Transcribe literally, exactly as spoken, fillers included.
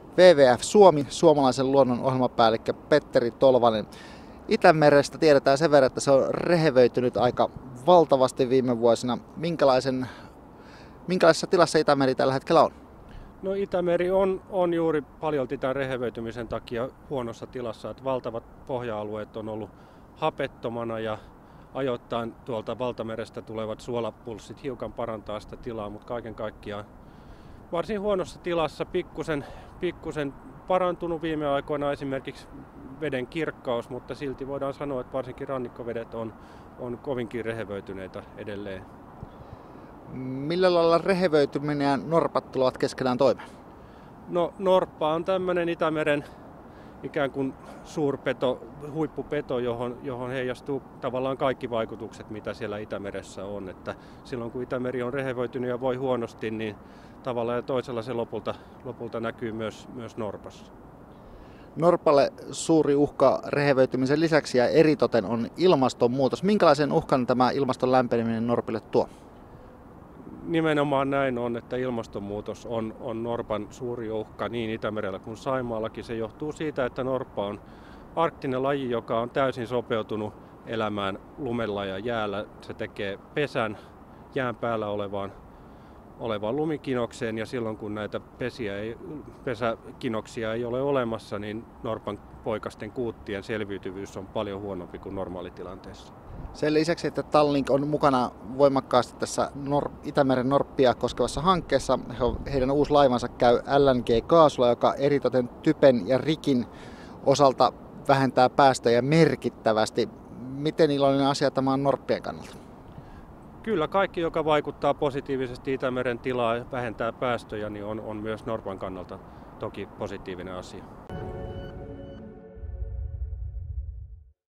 W W F Suomi, suomalaisen luonnon ohjelmapäällikkö Petteri Tolvanen. Itämerestä tiedetään sen verran, että se on rehevöitynyt aika valtavasti viime vuosina. Minkälaisen, minkälaisessa tilassa Itämeri tällä hetkellä on? No Itämeri on, on juuri paljolti tämän rehevöitymisen takia huonossa tilassa, että valtavat pohja-alueet on ollut hapettomana ja ajoittain tuolta valtamerestä tulevat suolapulssit hiukan parantaa sitä tilaa, mutta kaiken kaikkiaan varsin huonossa tilassa, pikkusen, pikkusen parantunut viime aikoina esimerkiksi veden kirkkaus, mutta silti voidaan sanoa, että varsinkin rannikkovedet on, on kovinkin rehevöityneitä edelleen. Millä lailla rehevöityminen ja norpat tulevat keskenään toimeen? No norppa on tämmöinen Itämeren ikään kuin suurpeto, huippupeto, johon, johon heijastuu tavallaan kaikki vaikutukset, mitä siellä Itämeressä on. Että silloin kun Itämeri on rehevöitynyt ja voi huonosti, niin tavalla ja toisella se lopulta, lopulta näkyy myös, myös norpassa. Norpalle suuri uhka rehevöitymisen lisäksi ja eritoten on ilmastonmuutos. Minkälaisen uhkan tämä ilmaston lämpeneminen norpille tuo? Nimenomaan näin on, että ilmastonmuutos on, on norpan suuri uhka niin Itämerellä kuin Saimaallakin. Se johtuu siitä, että norppa on arktinen laji, joka on täysin sopeutunut elämään lumella ja jäällä. Se tekee pesän jään päällä olevaan, olevaan lumikinokseen ja silloin kun näitä pesiä ei, pesäkinoksia ei ole olemassa, niin norpan poikasten kuuttien selviytyvyys on paljon huonompi kuin normaalitilanteessa. Sen lisäksi, että Tallink on mukana voimakkaasti tässä Nor- Itämeren norppia koskevassa hankkeessa, heidän uusi laivansa käy L N G-kaasulla, joka eritoten typen ja rikin osalta vähentää päästöjä merkittävästi. Miten iloinen asia tämä on norppien kannalta? Kyllä kaikki, joka vaikuttaa positiivisesti Itämeren tilaa ja vähentää päästöjä, niin on, on myös norpan kannalta toki positiivinen asia.